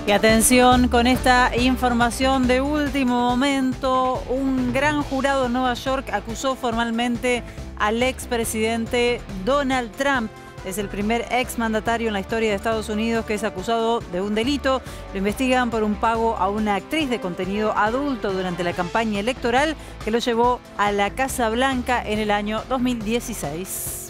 Y atención con esta información de último momento. Un gran jurado en Nueva York acusó formalmente al expresidente Donald Trump. Es el primer exmandatario en la historia de Estados Unidos que es acusado de un delito. Lo investigan por un pago a una actriz de contenido adulto durante la campaña electoral que lo llevó a la Casa Blanca en el año 2016.